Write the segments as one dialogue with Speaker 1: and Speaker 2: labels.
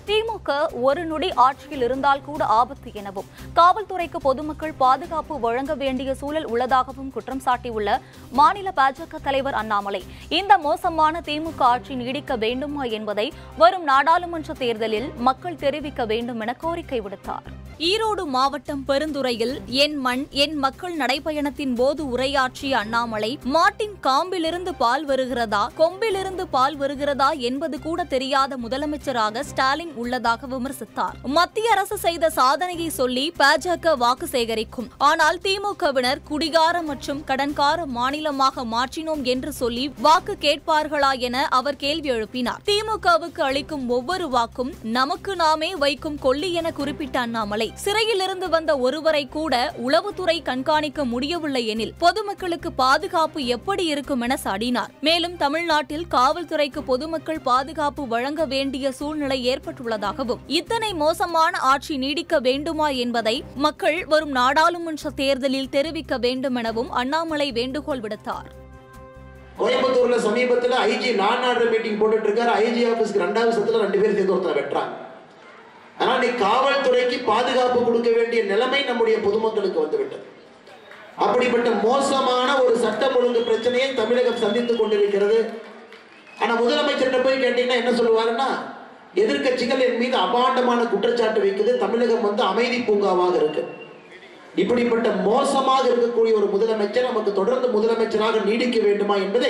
Speaker 1: திமுக ஒரு நொடி ஆட்சியில் இருந்தால் கூட ஆபத்து எனவும் காவல்துறைக்கு பொதுமக்கள் பாதுகாப்பு வழங்க வேண்டிய சூழல் உள்ளதாகவும் குற்றம் சாட்டியுள்ள மாநில பாஜக தலைவர் அண்ணாமலை இந்த மோசமான திமுக ஆட்சி நீடிக்க வேண்டுமா என்பதை வரும் நாடாளுமன்ற தேர்தலில் மக்கள் தெரிவிக்க வேண்டும் என கோரிக்கை விடுத்தார். ஈரோடு மாவட்டம் பெருந்துறையில் என் மண் என் மக்கள் நடைபயணத்தின் போது உரையாற்றிய அண்ணாமலை மாட்டின் காம்பிலிருந்து பால் வருகிறதா கொம்பிலிருந்து பால் வருகிறதா என்பது கூட தெரியாத முதலமைச்சராக ஸ்டாலின் உள்ளதாக விமர்சித்தார். மத்திய அரசு செய்த சாதனையை சொல்லி பாஜக வாக்கு சேகரிக்கும், ஆனால் திமுகவினர் குடிகார மற்றும் கடன்கார மாநிலமாக மாற்றினோம் என்று சொல்லி வாக்கு கேட்பார்களா என அவர் கேள்வி எழுப்பினார். திமுகவுக்கு அளிக்கும் ஒவ்வொரு வாக்கும் நமக்கு நாமே வைக்கும் கொல்லி என குறிப்பிட்ட அண்ணாமலை சிறையிலிருந்து வந்த ஒருவரை கூட உளவுத்துறை கண்காணிக்க முடியவில்லை எனில் பொதுமக்களுக்கு பாதுகாப்பு எப்படி இருக்கும் என சாடினார். மேலும் தமிழ்நாட்டில் காவல்துறைக்கு பொதுமக்கள் பாதுகாப்பு வழங்க வேண்டிய சூழ்நிலை ஏற்பட்டுள்ளதாகவும் இத்தனை மோசமான ஆட்சி நீடிக்க வேண்டுமா என்பதை மக்கள் வரும் நாடாளுமன்ற தேர்தலில் தெரிவிக்க வேண்டும் எனவும் அண்ணாமலை வேண்டுகோள் விடுத்தார்.
Speaker 2: கோயம்புத்தூர்ல சமீபத்தில் ஐஜி நான் ஆர்டர் மீட்டிங் போட்டுட்டு இருக்காரு. ஐஜி ஆபீஸ்க்கு 2வது சத்துல 2 பேர் சேர்ந்து ஒருத்தர் வெட்டுறாங்க. ஆனால் நீ காவல்துறைக்கு பாதுகாப்பு கொடுக்க வேண்டிய நிலைமை நம்முடைய பொதுமக்களுக்கு வந்துவிட்டது. அப்படிப்பட்ட மோசமான ஒரு சட்டம் ஒழுங்கு பிரச்சனையை தமிழகம் சந்தித்துக் கொண்டிருக்கிறது. ஆனா முதலமைச்சர்கிட்ட போய் கேட்டீங்கன்னா என்ன சொல்லுவாருன்னா, எதிர்கட்சிகள் என் மீது அபாண்டமான குற்றச்சாட்டு வைக்குது, தமிழகம் அமைதி பூங்காவாக இருக்கு. இப்படிப்பட்ட மோசமாக இருக்கக்கூடிய ஒரு முதலமைச்சர் நமக்கு தொடர்ந்து முதலமைச்சராக நீடிக்க வேண்டுமா என்பதை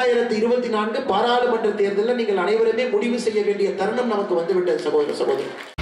Speaker 2: 2024 பாராளுமன்ற தேர்தலில் நீங்கள் அனைவருமே முடிவு செய்ய வேண்டிய தருணம் நமக்கு வந்துவிட்டது சகோதர சகோதரி.